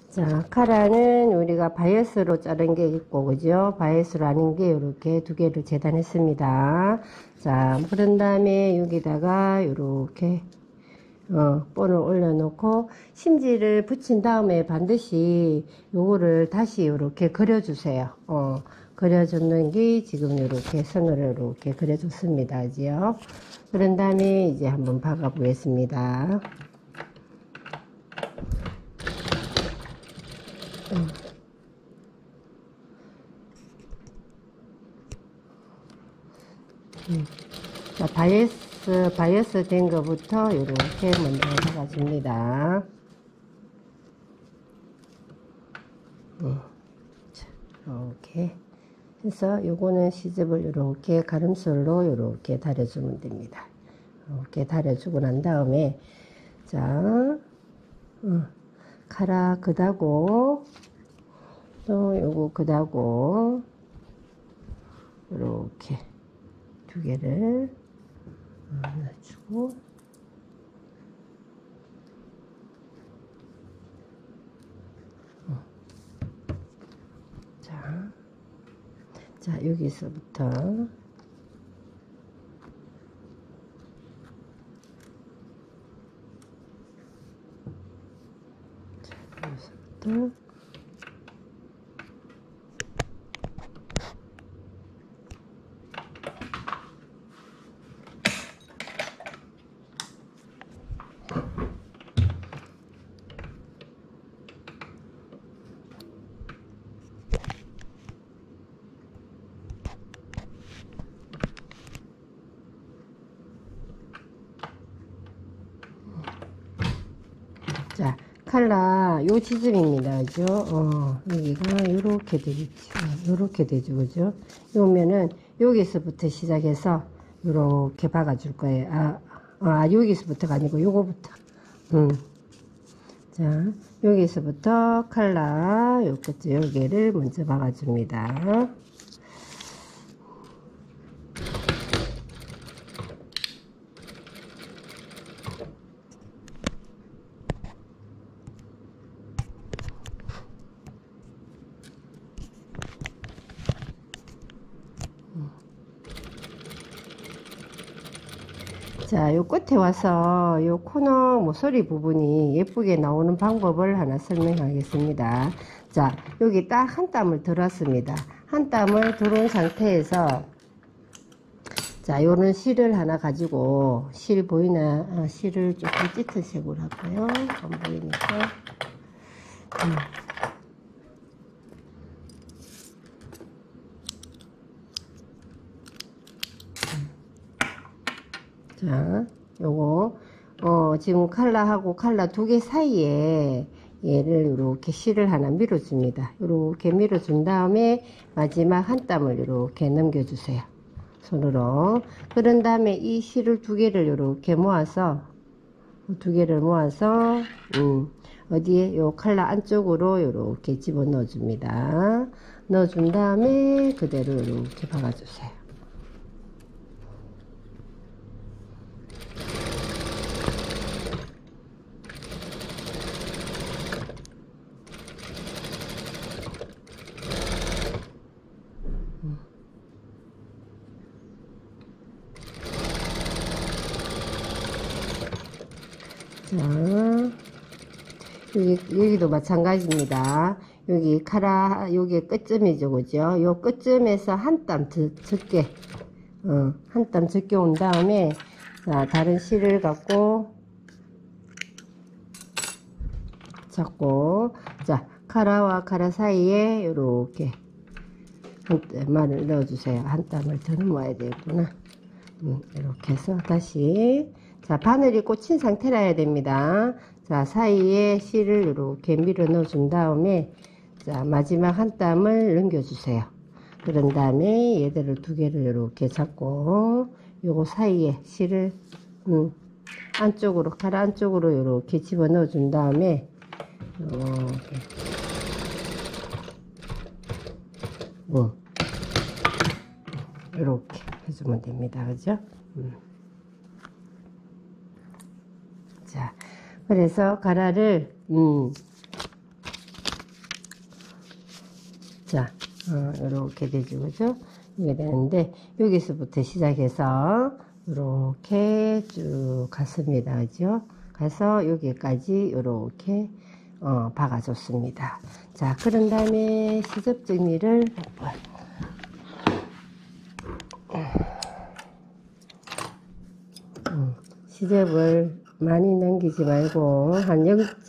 자, 카라는 우리가 바이어스로 자른 게 있고, 그죠? 바이어스로 아닌 게 이렇게 두 개를 재단했습니다. 자, 그런 다음에 여기다가 이렇게 본을 올려놓고 심지를 붙인 다음에 반드시 요거를 다시 이렇게 그려주세요. 그려줬는 게 지금 이렇게 선을 이렇게 그려줬습니다. 그죠? 그런 다음에 이제 한번 박아 보겠습니다. 자, 바이어스 된 거부터 이렇게 먼저 박아줍니다. 자, 이렇게 해서 요거는 시접을 이렇게 가름솔로 이렇게 다려주면 됩니다. 이렇게 다려주고 난 다음에 자, 카라 그다고 또 요거 그다고 이렇게 두 개를 놔주고 자 여기서부터 자, 칼라 요 지점입니다. 그죠? 여기가 요렇게 되겠죠. 요렇게 되죠. 그죠? 요면은 여기서부터 시작해서 요렇게 박아 줄 거예요. 여기서부터가 아니고 요거부터. 자, 여기서부터 칼라 요 끝에 여기를 먼저 박아 줍니다. 자, 요 끝에 와서 요 코너 모서리 부분이 예쁘게 나오는 방법을 하나 설명하겠습니다. 자, 여기 딱 한 땀을 들었습니다. 한 땀을 들은 상태에서 자, 요런 실을 하나 가지고 실 보이나? 실을 조금 짙은 색으로 할까요? 안 보이니까. 자, 요거 지금 칼라하고 칼라 두 개 사이에 얘를 이렇게 실을 하나 밀어줍니다. 이렇게 밀어준 다음에 마지막 한 땀을 이렇게 넘겨주세요. 손으로. 그런 다음에 이 실을 두 개를 이렇게 모아서 어디에 요 칼라 안쪽으로 이렇게 집어 넣어줍니다. 넣어준 다음에 그대로 이렇게 박아주세요. 자, 여기도 마찬가지입니다. 여기 여기 끝점이죠, 그죠? 요 끝점에서 한 땀 적게, 한 땀 적게 온 다음에, 자, 다른 실을 갖고, 잡고, 자, 카라와 카라 사이에 요렇게 한 땀을 넣어주세요. 한 땀을 더 넣어야 되겠구나. 이렇게 해서 다시, 자, 바늘이 꽂힌 상태라 해야 됩니다. 자, 사이에 실을 이렇게 밀어 넣어 준 다음에 자, 마지막 한 땀을 넘겨주세요. 그런 다음에 얘들을 두 개를 이렇게 잡고 요거 사이에 실을 안쪽으로 칼 안쪽으로 이렇게 집어 넣어 준 다음에 이렇게 해주면 됩니다. 그죠? 자, 그래서 가라를 자, 이렇게 되죠, 그죠? 이게 되는데, 여기서부터 시작해서, 이렇게 쭉 갔습니다, 그죠? 가서 여기까지 이렇게, 박아줬습니다. 자, 그런 다음에 시접 정리를 한번. 시접을 많이 남기지 말고, 한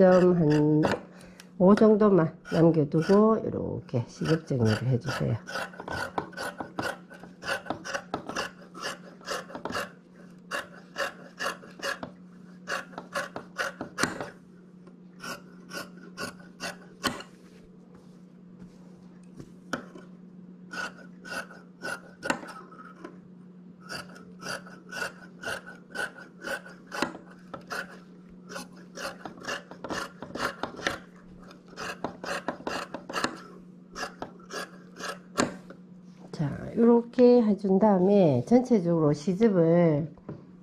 0.5 정도만 남겨두고, 이렇게 시접 정리를 해주세요. 자, 이렇게 해준 다음에 전체적으로 시접을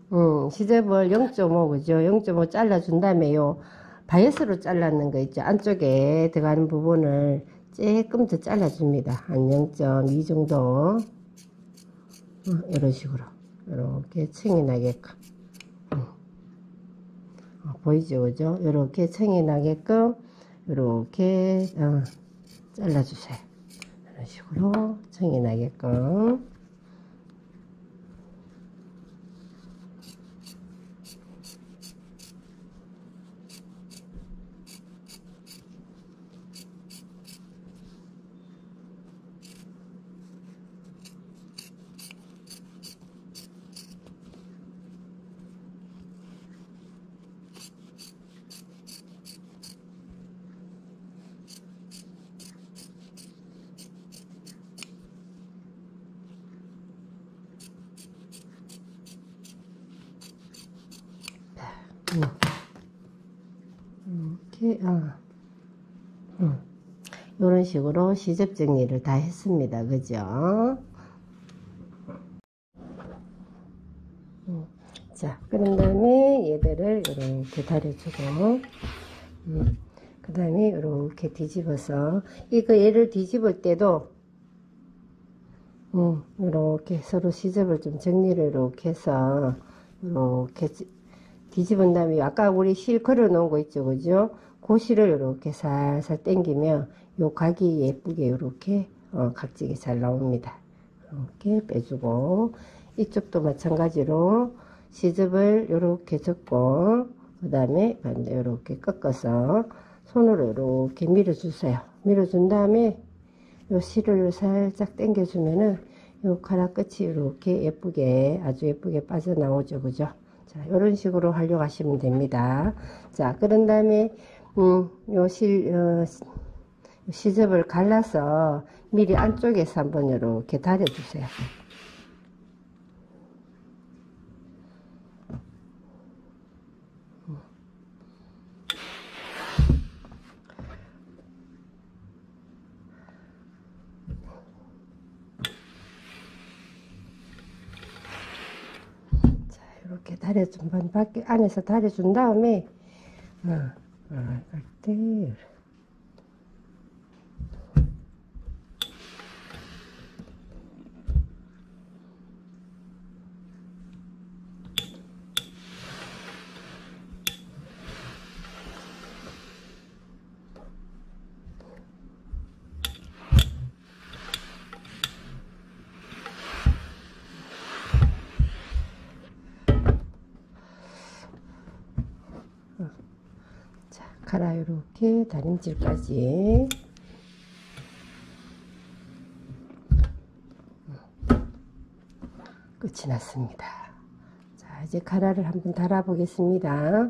0.5, 그죠? 0.5 잘라준 다음에 요 바이어스로 잘랐는 거 있죠? 안쪽에 들어가는 부분을 조금 더 잘라줍니다. 한 0.2 정도. 이런 식으로. 이렇게 청이 나게끔. 보이죠? 그죠? 이렇게 청이 나게끔, 이렇게, 잘라주세요. 이런 식으로 청이 나게끔. 이렇게, 이런 식으로 시접 정리를 다 했습니다. 그죠? 자, 그런 다음에 얘들을 이렇게 다려주고, 그 다음에 이렇게 뒤집어서, 얘를 뒤집을 때도, 이렇게 서로 시접을 좀 정리를 이렇게 해서, 이렇게 뒤집은 다음에, 아까 우리 실 걸어 놓은 거 있죠, 그죠? 그 실을 이렇게 살살 당기면, 요 각이 예쁘게 이렇게, 각지게 잘 나옵니다. 이렇게 빼주고, 이쪽도 마찬가지로 시접을 이렇게 접고, 그 다음에 반대 이렇게 꺾어서 손으로 이렇게 밀어주세요. 밀어준 다음에 요 실을 살짝 당겨주면은 요 가락 끝이 이렇게 예쁘게, 아주 예쁘게 빠져나오죠, 그죠? 자, 이런 식으로 활용하시면 됩니다. 자, 그런 다음에, 시접을 갈라서 미리 안쪽에서 한번 이렇게 다려주세요. 자, 이렇게 다려준 번 밖에 안에서 다려준 다음에, 때 가라, 이렇게 다림질까지. 끝이 났습니다. 자, 이제 가라를 한번 달아 보겠습니다.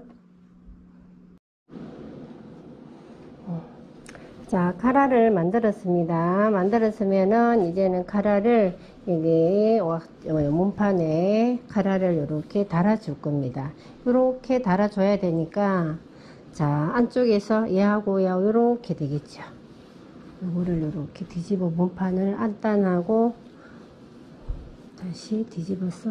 자, 가라를 만들었습니다. 만들었으면은 이제는 가라를 여기 문판에 가라를 이렇게 달아줄 겁니다. 이렇게 달아줘야 되니까, 자, 안쪽에서 얘하고 얘하고 이렇게 되겠죠. 이거를 이렇게 뒤집어 문판을 안단하고 다시 뒤집어서,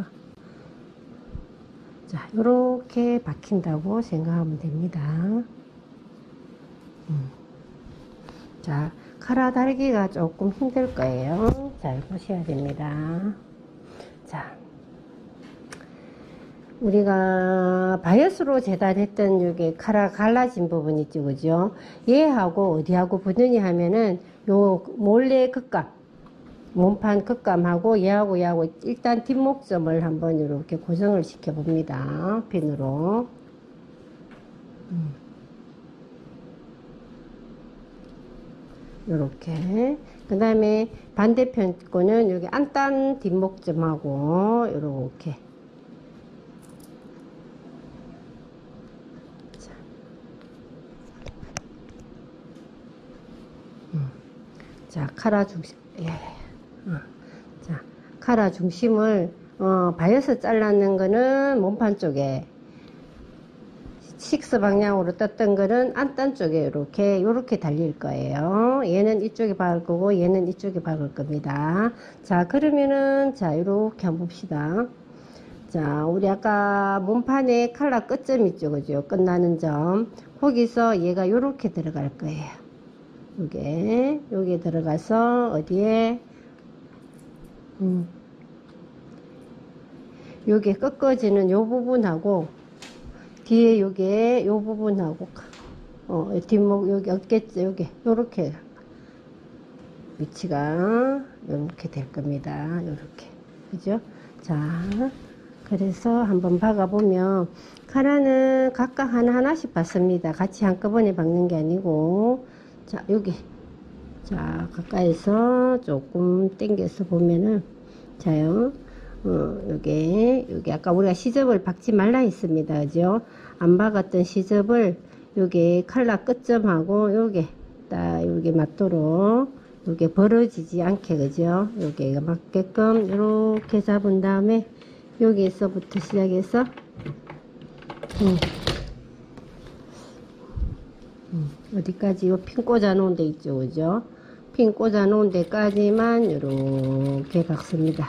자, 이렇게 박힌다고 생각하면 됩니다. 자, 칼라 달기가 조금 힘들 거예요. 잘 보셔야 됩니다. 자, 우리가 바이어스로 재단했던 여기 칼라 갈라진 부분 있죠, 그죠? 얘하고 어디하고 붙느냐 하면은 요 몰래 극감, 몸판 극감하고 얘하고 일단 뒷목점을 한번 이렇게 고정을 시켜 봅니다. 핀으로. 요렇게. 그 다음에 반대편 거는 여기 안단 뒷목점하고 요렇게. 자, 카라 중심, 예. 자, 카라 중심을, 바이어스 잘라낸 거는 몸판 쪽에, 식스 방향으로 떴던 거는 안단 쪽에 요렇게 달릴 거예요. 얘는 이쪽에 박을 거고, 얘는 이쪽에 박을 겁니다. 자, 그러면은, 자, 요렇게 한번 봅시다. 자, 우리 아까 몸판에 칼라 끝점 있죠, 그죠? 끝나는 점. 거기서 얘가 요렇게 들어갈 거예요. 요게 들어가서 어디에 요게 꺾어지는 요 부분하고 뒤에 요게 요 부분하고 뒷목 여기 어깨 요게 요렇게 위치가 요렇게 될 겁니다. 요렇게 그죠? 자, 그래서 한번 박아 보면 카라는 각각 하나하나씩 받습니다. 같이 한꺼번에 박는 게 아니고. 자, 여기. 자, 가까이서 조금 당겨서 보면은, 자요. 여기 아까 우리가 시접을 박지 말라 했습니다. 그죠? 안 박았던 시접을, 여기 칼라 끝점하고, 여기 맞도록, 여기 벌어지지 않게, 그죠? 여기가 맞게끔, 이렇게 잡은 다음에, 여기서부터 시작해서, 어디까지 요 핀 꽂아 놓은 데 있죠, 그죠? 핀 꽂아 놓은 데까지만 요렇게 박습니다.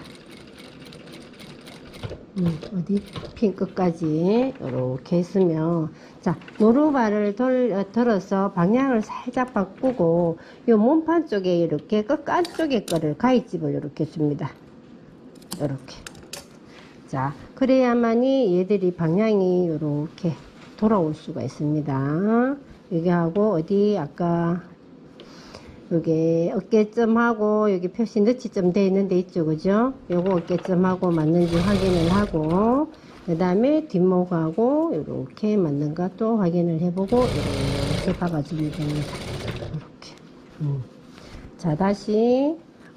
어디 핀 끝까지 요렇게 했으면, 자, 노루발을 들어서 방향을 살짝 바꾸고 요 몸판 쪽에 이렇게 끝 안쪽에 거를 가위집을 요렇게 줍니다. 요렇게. 자, 그래야만이 얘들이 방향이 요렇게 돌아올 수가 있습니다. 여기 하고 어디 아까 여기 어깨점하고 여기 표시 너치점 돼 있는 데 있죠, 그죠? 요거 어깨점하고 맞는지 확인을 하고 그 다음에 뒷목하고 이렇게 맞는가 또 확인을 해보고 이렇게 박아주면 됩니다. 이렇게. 자, 다시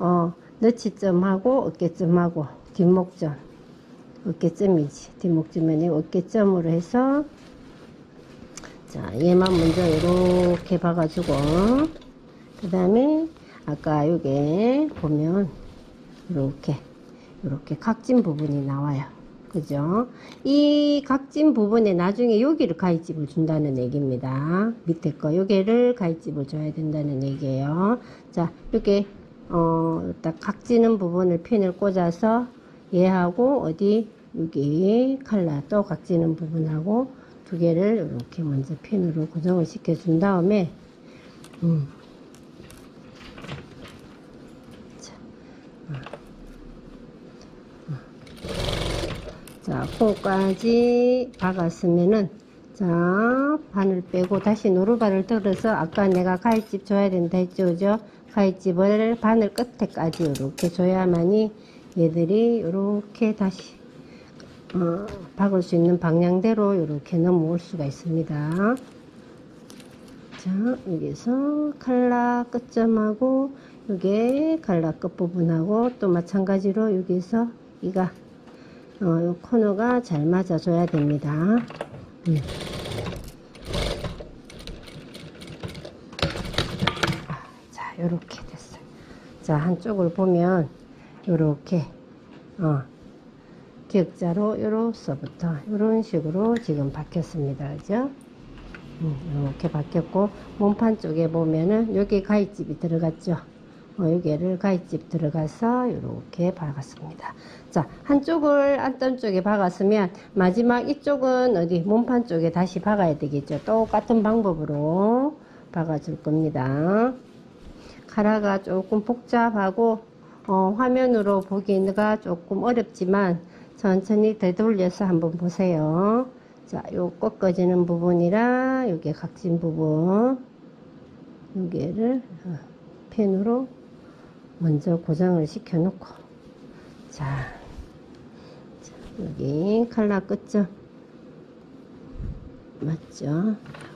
너치점하고 어깨점하고 뒷목점, 어깨점이지 뒷목점은 어깨점으로 해서, 자, 얘만 먼저 이렇게 박아주고, 그 다음에 아까 요게 보면 이렇게 각진 부분이 나와요. 그죠? 이 각진 부분에 나중에 여기를 가위집을 준다는 얘기입니다. 밑에 거 요게를 가위집을 줘야 된다는 얘기예요. 자, 이렇게 딱 각지는 부분을 핀을 꽂아서 얘하고 어디 여기 칼라 또 각지는 부분하고 두 개를 이렇게 먼저 핀으로 고정을 시켜 준 다음에 자, 코까지 박았으면은, 자, 바늘 빼고 다시 노루발을 들어서 아까 내가 가위집 줘야 된다 했죠, 그죠? 가위집을 바늘 끝에까지 이렇게 줘야만이 얘들이 이렇게 다시 박을 수 있는 방향대로 이렇게 넘어올 수가 있습니다. 자, 여기서 칼라 끝점하고 요게 칼라 끝부분하고 또 마찬가지로 여기서 이가 요 코너가 잘 맞아줘야 됩니다. 자, 요렇게 됐어요. 자, 한쪽을 보면 요렇게 기역자로 요로서부터 요런 식으로 지금 박혔습니다. 그죠? 이렇게 박혔고 몸판 쪽에 보면은 여기 가위집이 들어갔죠. 여기를 가위집 들어가서 이렇게 박았습니다. 자, 한쪽을 안단 쪽에 박았으면 마지막 이쪽은 어디 몸판 쪽에 다시 박아야 되겠죠. 똑같은 방법으로 박아줄 겁니다. 카라가 조금 복잡하고 화면으로 보기가 조금 어렵지만 천천히 되돌려서 한번 보세요. 자, 요 꺾어지는 부분이랑 요게 각진 부분, 여기를 펜으로 먼저 고정을 시켜 놓고, 자, 여기 칼라 끝점 맞죠?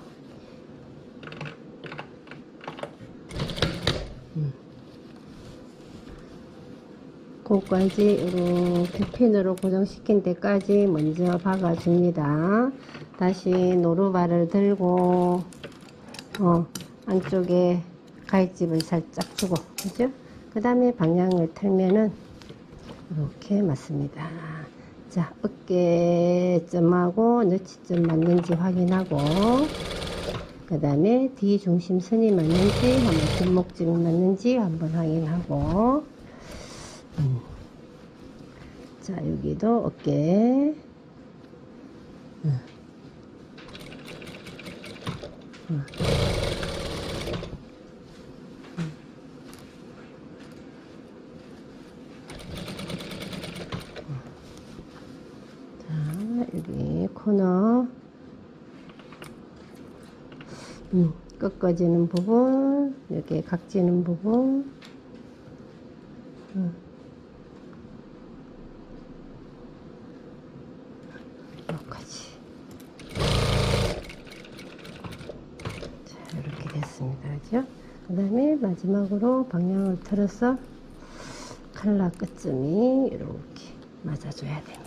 그거까지 이렇게 핀으로 고정시킨 데까지 먼저 박아줍니다. 다시 노루발을 들고 안쪽에 가위집을 살짝 주고, 그죠? 그 다음에 방향을 틀면은 이렇게 맞습니다. 자, 어깨점하고 너치점 맞는지 확인하고, 그 다음에 뒤 중심선이 맞는지, 한번 뒷목점이 맞는지 한번 확인하고, 자, 여기도 어깨, 자, 여기 코너, 꺾어지는 부분, 이렇게 각지는 부분, 여기까지. 자, 이렇게 됐습니다. 그죠? 그 다음에 마지막으로 방향을 틀어서 칼라 끝점이 이렇게 맞아줘야 됩니다.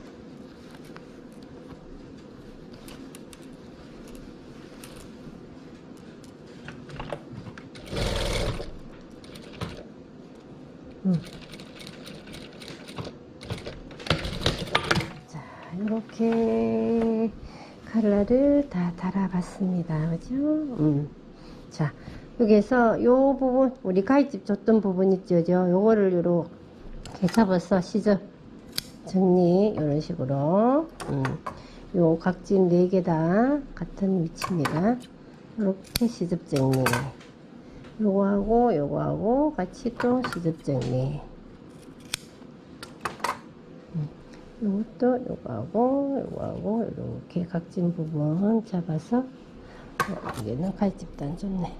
자, 이렇게 칼라를 다 달아봤습니다. 그죠? 자, 여기에서 요 부분, 우리 가위집 줬던 부분 있죠? 요거를 요렇게 잡아서 시접 정리, 이런 식으로. 요 각진 4개 다 같은 위치입니다. 이렇게 시접 정리. 요거하고 같이 또 시접 정리. 요것도 요거하고 이렇게 각진 부분 잡아서, 여기는 가위집도 안 좋네.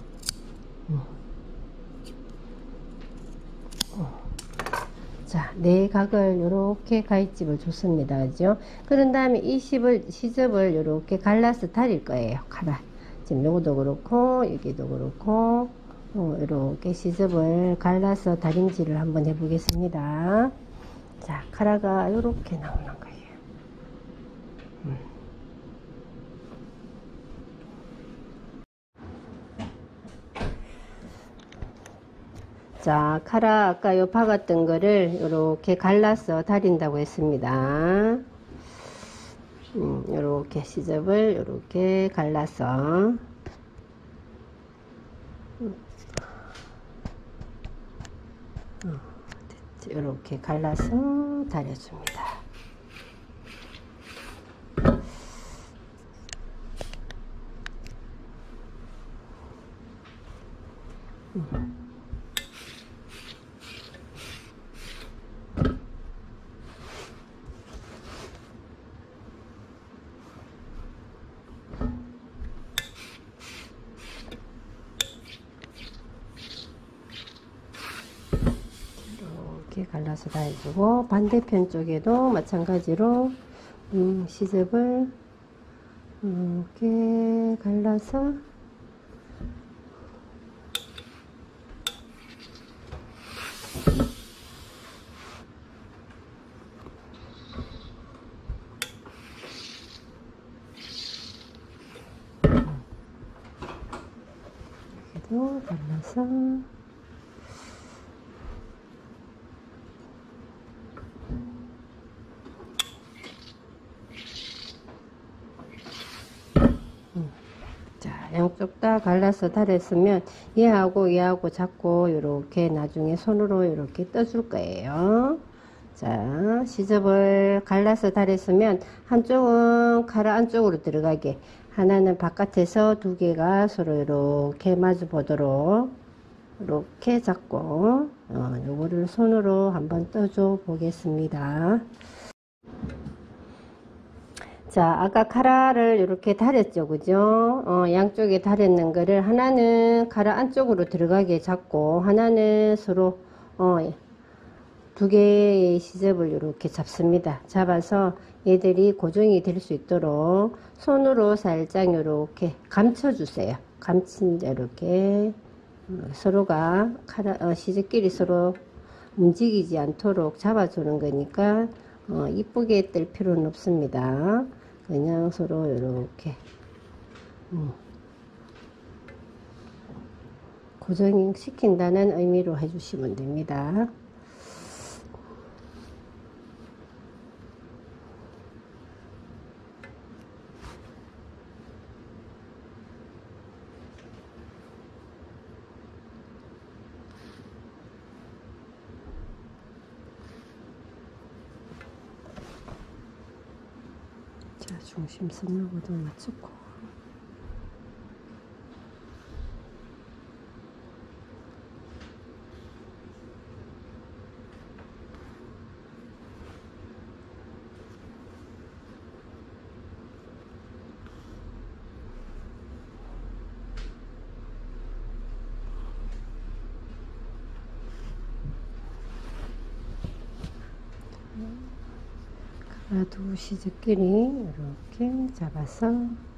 자, 네 각을 요렇게 가위집을 줬습니다. 그죠? 그런 다음에 이 시접을 요렇게 갈라서 다릴 거예요. 카라. 지금 요것도 그렇고, 여기도 그렇고, 요렇게 시접을 갈라서 다림질을 한번 해보겠습니다. 자, 카라가 요렇게 나오는 거예요. 자, 카라 아까 요 박았던 거를 요렇게 갈라서 다린다고 했습니다. 요렇게 시접을 요렇게 갈라서 요렇게 갈라서 다려줍니다. 이렇게 갈라서 다 해주고, 반대편 쪽에도 마찬가지로 시접을 이렇게 갈라서 이렇게도 갈라서 자, 양쪽 다 갈라서 달았으면 얘하고 잡고 이렇게 나중에 손으로 이렇게 떠줄 거예요. 자, 시접을 갈라서 달았으면 한쪽은 카라 안쪽으로 들어가게, 하나는 바깥에서 2개가 서로 이렇게 마주 보도록 이렇게 잡고 요거를 손으로 한번 떠줘 보겠습니다. 자, 아까 카라를 이렇게 다렸죠, 그죠? 양쪽에 다렸는 거를 하나는 카라 안쪽으로 들어가게 잡고 하나는 서로 두 개의 시접을 이렇게 잡습니다. 잡아서 얘들이 고정이 될 수 있도록 손으로 살짝 이렇게 감춰 주세요. 감친 이렇게 서로가 시접끼리 서로 움직이지 않도록 잡아주는 거니까 이쁘게 뜰 필요는 없습니다. 그냥 서로 이렇게 고정시킨다는 의미로 해주시면 됩니다. 자, 중심선하고도 맞추고 두 시접끼리 이렇게 잡아서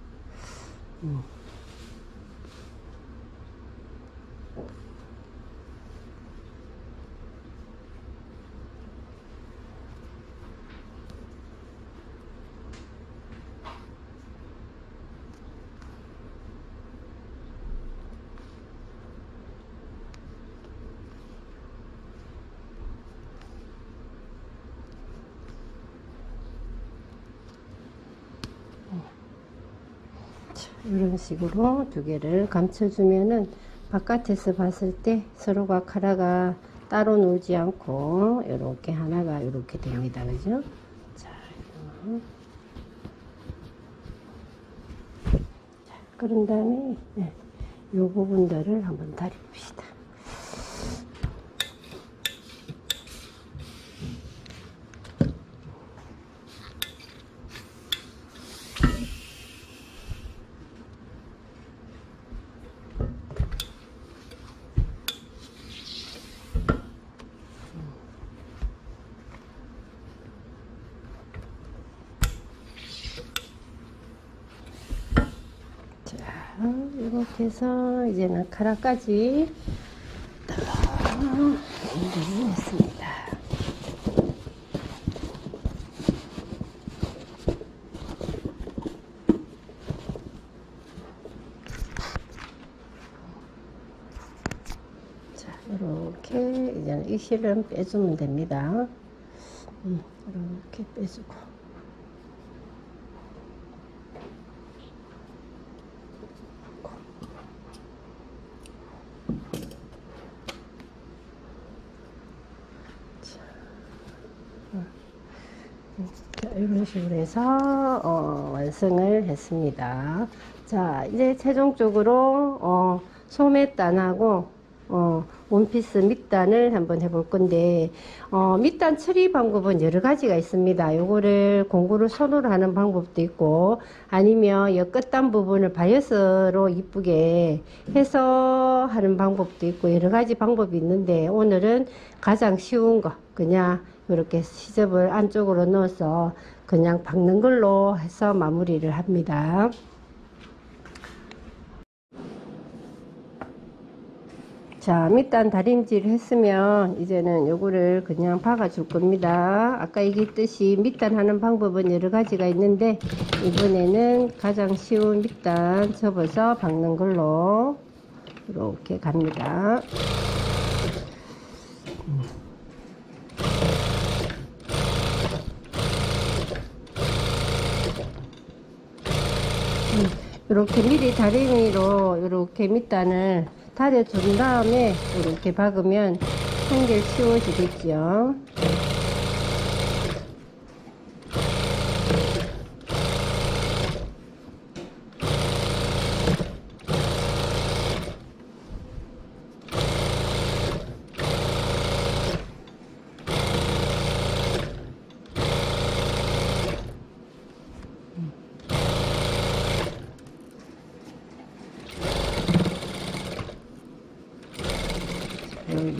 이런 식으로 두 개를 감춰주면은 바깥에서 봤을 때 서로가 카라가 따로 놀지 않고 이렇게 하나가 이렇게 됩니다. 그죠? 자, 그런 다음에 이 부분들을 한번 다려 봅시다. 이렇게 해서 이제는 카라까지 했습니다. 자, 이렇게 이제는 이 실은 빼주면 됩니다. 이렇게 빼주고. 자, 이런 식으로 해서 완성을 했습니다. 자, 이제 최종적으로 소매단하고 원피스 밑단을 한번 해볼 건데 밑단 처리 방법은 여러 가지가 있습니다. 요거를 공구를 손으로 하는 방법도 있고 아니면 이 끝단 부분을 바이어스로 이쁘게 해서 하는 방법도 있고 여러 가지 방법이 있는데 오늘은 가장 쉬운 거 그냥 이렇게 시접을 안쪽으로 넣어서 그냥 박는 걸로 해서 마무리를 합니다. 자, 밑단 다림질 했으면 이제는 요거를 그냥 박아 줄 겁니다. 아까 얘기했듯이 밑단 하는 방법은 여러 가지가 있는데 이번에는 가장 쉬운 밑단 접어서 박는 걸로 이렇게 갑니다. 이렇게 미리 다리미로 이렇게 밑단을 다려준 다음에 이렇게 박으면 한결 쉬워지겠죠.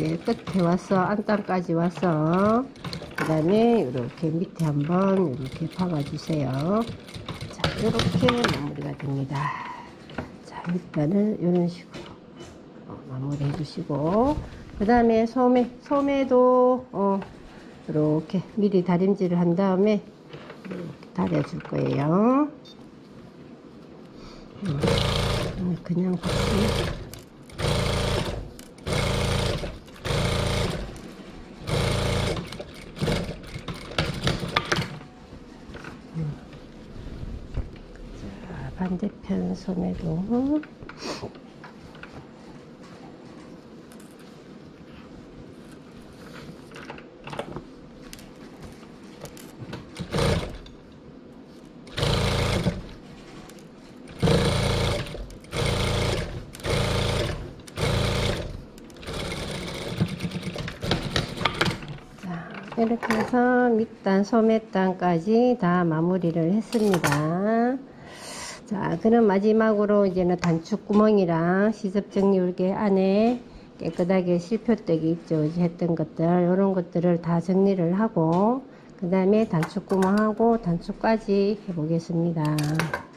이제 끝에 와서 안단까지 와서 그 다음에 이렇게 밑에 한번 이렇게 박아주세요. 자, 이렇게 마무리가 됩니다. 자, 밑단을 이런 식으로 마무리 해주시고, 그 다음에 소매도 이렇게 미리 다림질을 한 다음에 이렇게 다려줄 거예요. 그냥 박수. 자, 반대편 소매도 이렇게 해서 밑단, 소매단까지 다 마무리를 했습니다. 자, 그럼 마지막으로 이제는 단축구멍이랑 시접정리울개 안에 깨끗하게 실표떼기 있죠. 했던 것들, 이런 것들을 다 정리를 하고, 그 다음에 단축구멍하고 단축까지 해보겠습니다.